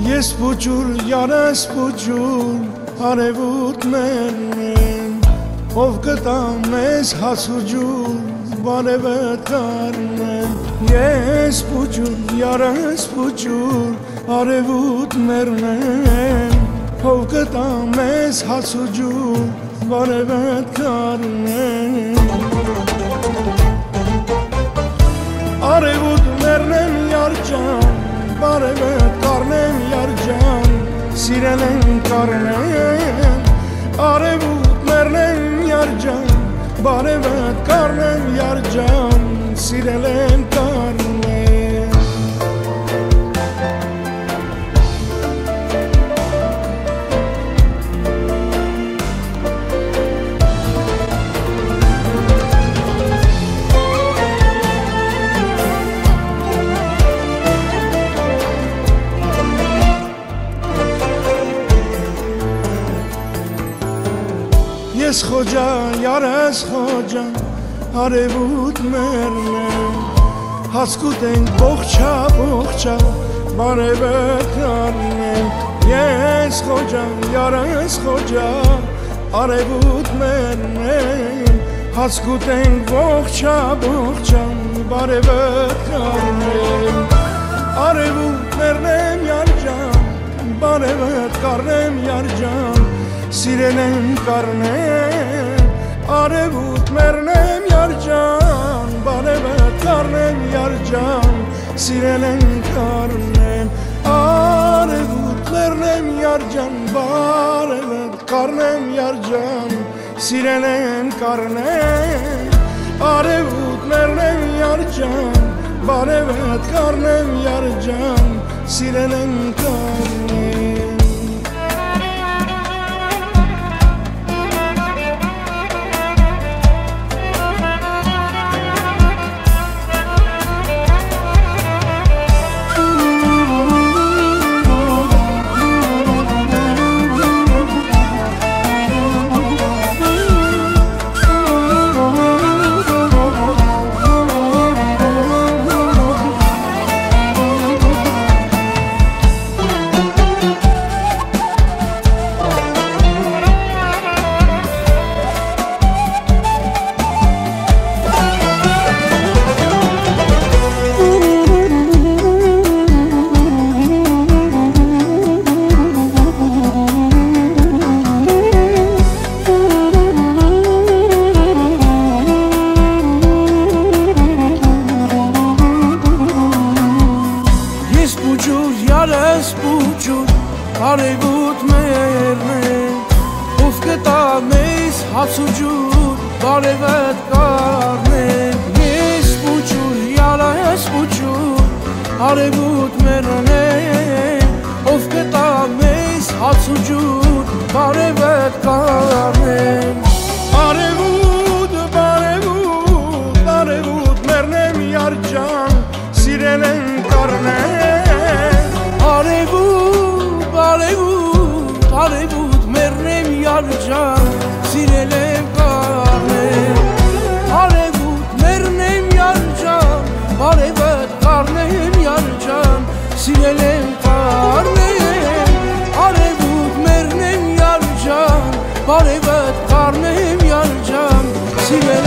Ես փուջուր, յանես փուջուր, արևուտներն են, ով կտա մեզ հասուջուր, բարևետ կարն են։ Ես փուջուր, յանես փուջուր, արևուտներն են, ով կտա մեզ հասուջուր, բարևետ կարն են։ Արևուտներն են յարջան, բարևետ կարն են յարջան, սիրել են կարն են։ Արևուտներն են յարջան, բարևետ կարն են յարջան, սիրել են կարն են։ Ես խոջա, յարես խոջա, արևուտներն են, հասկուտ ենք բողջա, բողջա, բարևետ կարն են։ Ես խոջա, յարես խոջա, արևուտներն են, հասկուտ ենք բողջա, բողջա, բարևետ կարն են։ Արևուտներն են յարջան, բարևետ կարն են յարջան, սիրել են կարն են։ Արևուտներն են յարջան, բարևետ կարն են յարջան, սիրել են կարն են։ Արևուտներն են յարջան, բարևետ կարն են յարջան, սիրել են կարն են։ Արևուտներն են յարջան, բարևետ կարն են յարջան, սիրել են կարն են։ Յարես փուջուր, արևուտներն են, ով կտա մեզ հասուջուր, բարևետ կարն են։ Ես փուջուր, յարես փուջուր, արևուտներն են, ով կտա մեզ հասուջուր, բարևետ կարն են։ Արևուտ, բարևուտ, արևուտներն են յարջան, սիրել են կարն են։ Արևուտներն են յարջան, սիրել են կարն են։ Արևուտներն են յարջան, բարևետ կարն են յարջան, սիրել են կարն են։ Արևուտներն են յարջան, բարևետ կարն են յարջան, սիրել